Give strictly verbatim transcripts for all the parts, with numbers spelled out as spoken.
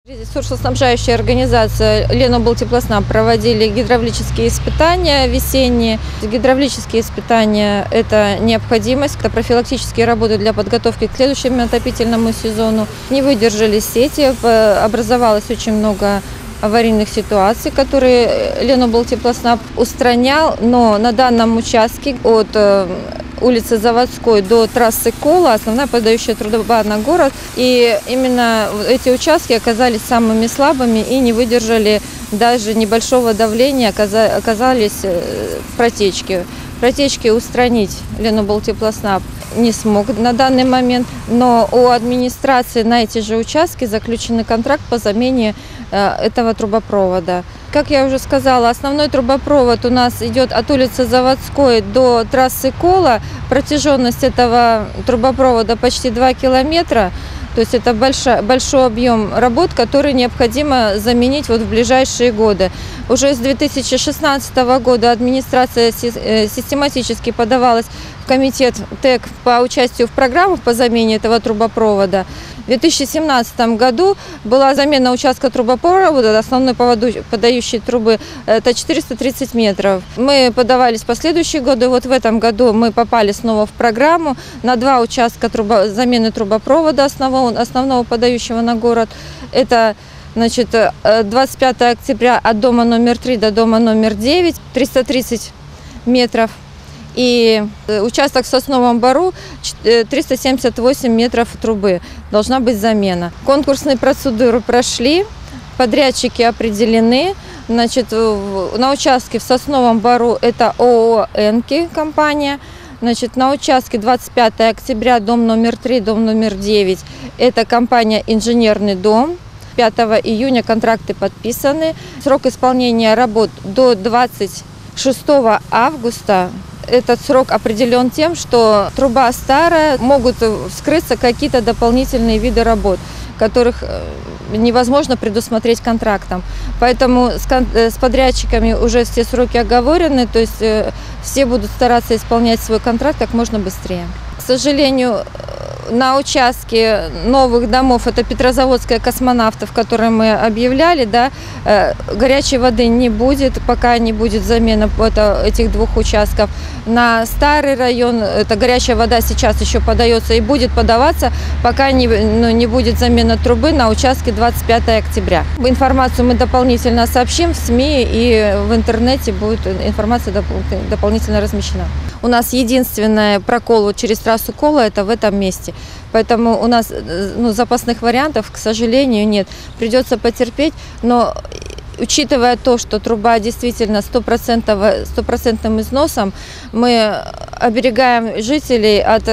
Ресурсоснабжающая организация Леноблтеплоснаб проводили гидравлические испытания весенние. Гидравлические испытания – это необходимость, это профилактические работы для подготовки к следующему отопительному сезону. Не выдержали сети, образовалось очень много аварийных ситуаций, которые Леноблтеплоснаб устранял, но на данном участке от улицы Заводской до трассы Кола основная подающая труба на город. И именно эти участки оказались самыми слабыми и не выдержали даже небольшого давления, оказались протечки. Протечки устранить Леноблтеплоснаб не смог на данный момент, но у администрации на эти же участки заключен контракт по замене этого трубопровода. Как я уже сказала, основной трубопровод у нас идет от улицы Заводской до трассы Кола. Протяженность этого трубопровода почти два километра. То есть это большой, большой объем работ, который необходимо заменить вот в ближайшие годы. Уже с две тысячи шестнадцатого года администрация систематически подавалась в комитет ТЭК по участию в программах по замене этого трубопровода. В две тысячи семнадцатом году была замена участка трубопровода, основной подающей трубы, это четыреста тридцать метров. Мы подавались в последующие годы, вот в этом году мы попали снова в программу на два участка трубо, замены трубопровода основного, основного подающего на город. Это значит, двадцать пятого октября от дома номер три до дома номер девять, триста тридцать метров. И участок в Сосновом Бору триста семьдесят восемь метров трубы. Должна быть замена. Конкурсные процедуры прошли, подрядчики определены. Значит, на участке в Сосновом Бору это ООО «Энки» компания. Значит, на участке двадцать пятого октября, дом номер три, дом номер девять, это компания «Инженерный дом». пятого июня контракты подписаны. Срок исполнения работ до двадцать шестого августа. Этот срок определен тем, что труба старая, могут вскрыться какие-то дополнительные виды работ, которых невозможно предусмотреть контрактом. Поэтому с подрядчиками уже все сроки оговорены, то есть все будут стараться исполнять свой контракт как можно быстрее. К сожалению, на участке новых домов, это Петрозаводская, Космонавтов, которые мы объявляли, да, горячей воды не будет, пока не будет замена этих двух участков. На старый район эта горячая вода сейчас еще подается и будет подаваться, пока не, ну, не будет замена трубы на участке двадцать пятого октября. Информацию мы дополнительно сообщим в СМИ, и в интернете будет информация дополнительно размещена. У нас единственный прокол вот через трассу Кола это в этом месте. Поэтому у нас ну, запасных вариантов, к сожалению, нет. Придется потерпеть, но учитывая то, что труба действительно стопроцентным износом, мы оберегаем жителей от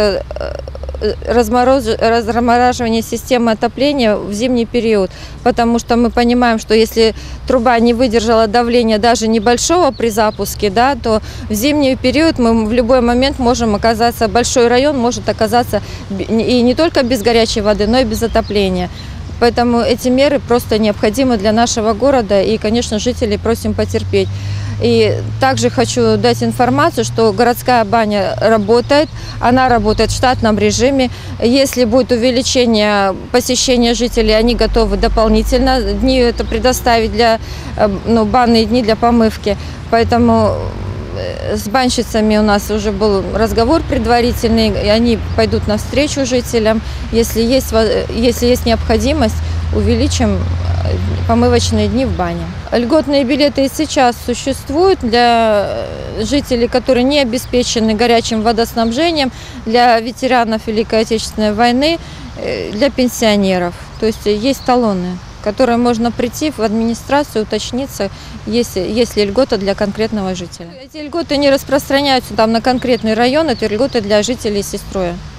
размораживания системы отопления в зимний период, потому что мы понимаем, что если труба не выдержала давления даже небольшого при запуске, да, то в зимний период мы в любой момент можем оказаться, большой район может оказаться и не только без горячей воды, но и без отопления. Поэтому эти меры просто необходимы для нашего города, и, конечно, жителей просим потерпеть. И также хочу дать информацию, что городская баня работает, она работает в штатном режиме. Если будет увеличение посещения жителей, они готовы дополнительно дни это предоставить для ну, банные дни для помывки. Поэтому с банщицами у нас уже был разговор предварительный, и они пойдут навстречу жителям. Если есть, если есть необходимость, увеличим помывочные дни в бане. Льготные билеты и сейчас существуют для жителей, которые не обеспечены горячим водоснабжением, для ветеранов Великой Отечественной войны, для пенсионеров. То есть есть талоны, которые можно прийти в администрацию, уточниться, если, если льгота для конкретного жителя. Эти льготы не распространяются там на конкретный район, это льготы для жителей Сестроя.